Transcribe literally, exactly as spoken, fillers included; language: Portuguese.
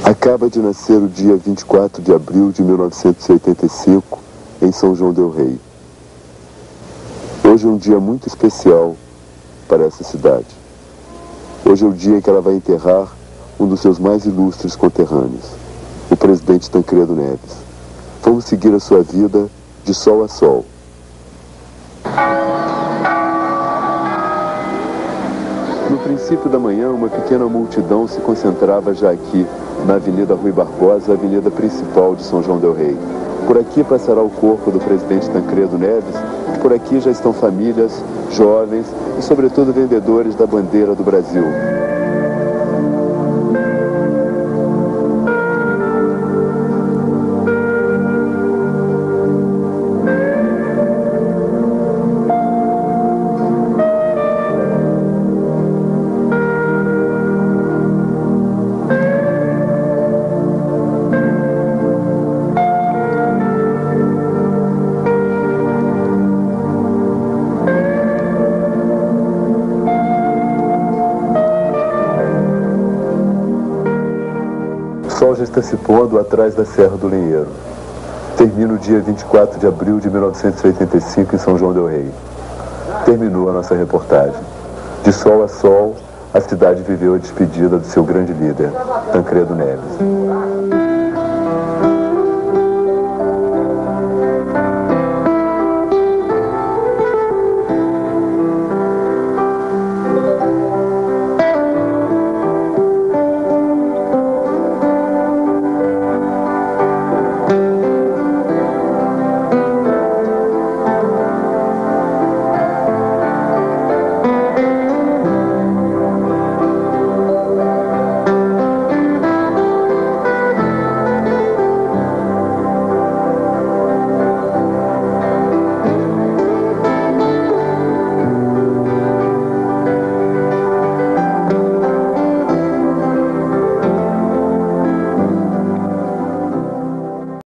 Acaba de nascer o dia vinte e quatro de abril de mil novecentos e oitenta e cinco, em São João del Rei. Hoje é um dia muito especial para essa cidade. Hoje é o dia em que ela vai enterrar um dos seus mais ilustres conterrâneos, o presidente Tancredo Neves. Vamos seguir a sua vida de sol a sol. No princípio da manhã, uma pequena multidão se concentrava já aqui, na Avenida Rui Barbosa, a avenida principal de São João del Rei. Por aqui passará o corpo do presidente Tancredo Neves, e por aqui já estão famílias, jovens e, sobretudo, vendedores da bandeira do Brasil. O sol já está se pondo atrás da Serra do Linheiro. Termina o dia vinte e quatro de abril de mil novecentos e oitenta e cinco em São João del Rei. Terminou a nossa reportagem. De sol a sol, a cidade viveu a despedida do seu grande líder, Tancredo Neves.